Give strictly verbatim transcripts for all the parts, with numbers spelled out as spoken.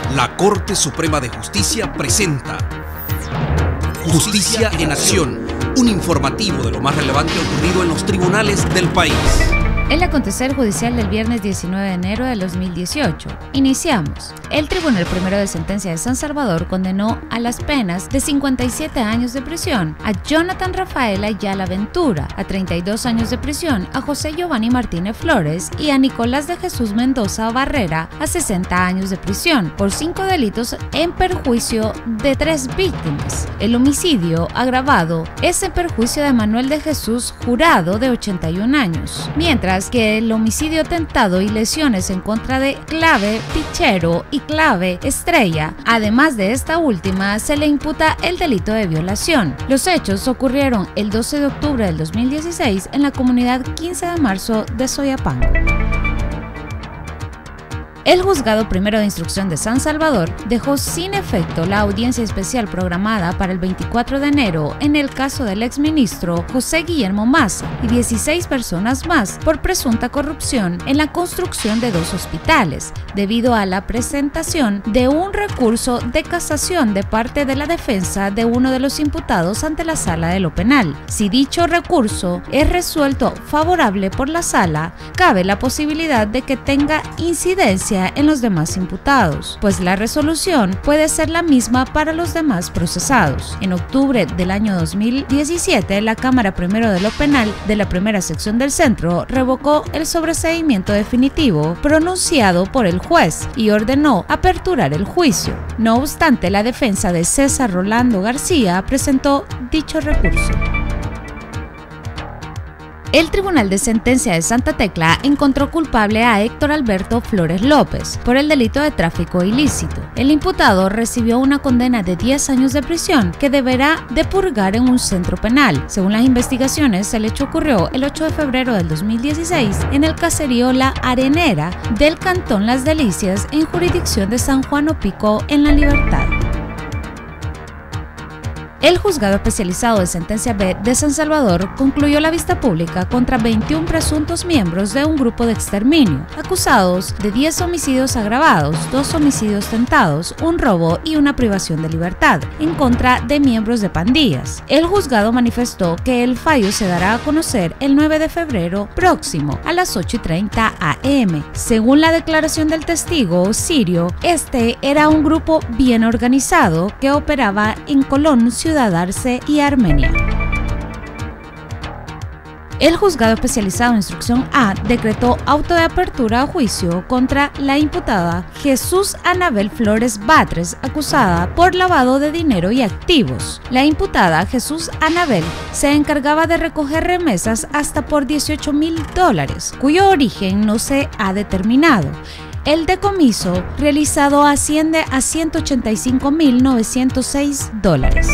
La Corte Suprema de Justicia presenta Justicia en Acción, un informativo de lo más relevante ocurrido en los tribunales del país. El acontecer judicial del viernes diecinueve de enero del dos mil dieciocho. Iniciamos. El Tribunal Primero de Sentencia de San Salvador condenó a las penas de cincuenta y siete años de prisión a Jonathan Rafael Ayala Ventura, a treinta y dos años de prisión a José Giovanni Martínez Flores y a Nicolás de Jesús Mendoza Barrera a sesenta años de prisión por cinco delitos en perjuicio de tres víctimas. El homicidio agravado es en perjuicio de Manuel de Jesús Jurado, de ochenta y un años, mientras que el homicidio tentado y lesiones en contra de Clave Pichero y Clave Estrella. Además de esta última, se le imputa el delito de violación. Los hechos ocurrieron el doce de octubre del dos mil dieciséis en la comunidad quince de marzo de Soyapango. El Juzgado Primero de Instrucción de San Salvador dejó sin efecto la audiencia especial programada para el veinticuatro de enero en el caso del exministro José Guillermo Maza y dieciséis personas más por presunta corrupción en la construcción de dos hospitales, debido a la presentación de un recurso de casación de parte de la defensa de uno de los imputados ante la Sala de lo Penal. Si dicho recurso es resuelto favorable por la Sala, cabe la posibilidad de que tenga incidencia en los demás imputados, pues la resolución puede ser la misma para los demás procesados. En octubre del año dos mil diecisiete, la Cámara Primero de lo Penal de la Primera Sección del Centro revocó el sobreseimiento definitivo pronunciado por el juez y ordenó aperturar el juicio. No obstante, la defensa de César Rolando García presentó dicho recurso. El Tribunal de Sentencia de Santa Tecla encontró culpable a Héctor Alberto Flores López por el delito de tráfico ilícito. El imputado recibió una condena de diez años de prisión que deberá de purgar en un centro penal. Según las investigaciones, el hecho ocurrió el ocho de febrero del dos mil dieciséis en el caserío La Arenera del cantón Las Delicias, en jurisdicción de San Juan Opico, en La Libertad. El Juzgado Especializado de Sentencia B de San Salvador concluyó la vista pública contra veintiún presuntos miembros de un grupo de exterminio, acusados de diez homicidios agravados, dos homicidios tentados, un robo y una privación de libertad, en contra de miembros de pandillas. El juzgado manifestó que el fallo se dará a conocer el nueve de febrero próximo a las ocho y treinta a eme Según la declaración del testigo sirio, este era un grupo bien organizado que operaba en Colón, Ciudad Arce y Armenia. El Juzgado Especializado en Instrucción A decretó auto de apertura a juicio contra la imputada Jesús Anabel Flores Batres, acusada por lavado de dinero y activos. La imputada Jesús Anabel se encargaba de recoger remesas hasta por dieciocho mil dólares, cuyo origen no se ha determinado. El decomiso realizado asciende a ciento ochenta y cinco mil novecientos seis dólares.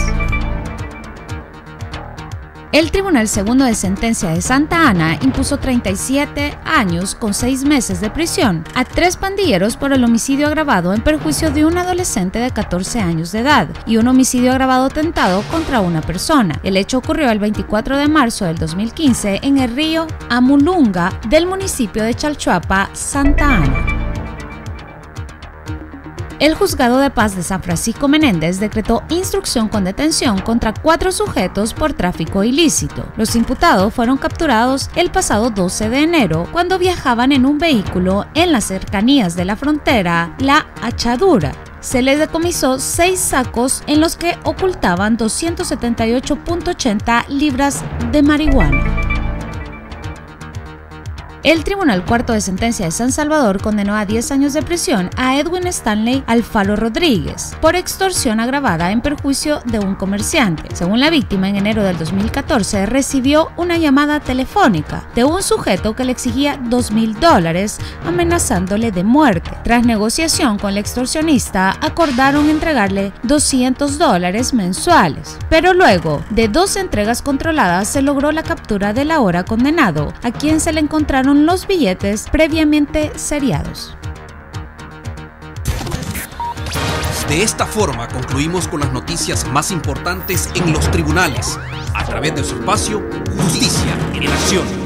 El Tribunal Segundo de Sentencia de Santa Ana impuso treinta y siete años con seis meses de prisión a tres pandilleros por el homicidio agravado en perjuicio de un adolescente de catorce años de edad y un homicidio agravado tentado contra una persona. El hecho ocurrió el veinticuatro de marzo del dos mil quince en el río Amulunga del municipio de Chalchuapa, Santa Ana. El Juzgado de Paz de San Francisco Menéndez decretó instrucción con detención contra cuatro sujetos por tráfico ilícito. Los imputados fueron capturados el pasado doce de enero cuando viajaban en un vehículo en las cercanías de la frontera La Achadura. Se les decomisó seis sacos en los que ocultaban doscientos setenta y ocho punto ochenta libras de marihuana. El Tribunal Cuarto de Sentencia de San Salvador condenó a diez años de prisión a Edwin Stanley Alfaro Rodríguez por extorsión agravada en perjuicio de un comerciante. Según la víctima, en enero del dos mil catorce recibió una llamada telefónica de un sujeto que le exigía dos mil dólares, amenazándole de muerte. Tras negociación con el extorsionista, acordaron entregarle doscientos dólares mensuales. Pero luego de dos entregas controladas, se logró la captura del ahora condenado, a quien se le encontraron los billetes previamente seriados. De esta forma concluimos con las noticias más importantes en los tribunales, a través de su espacio Justicia en Acción.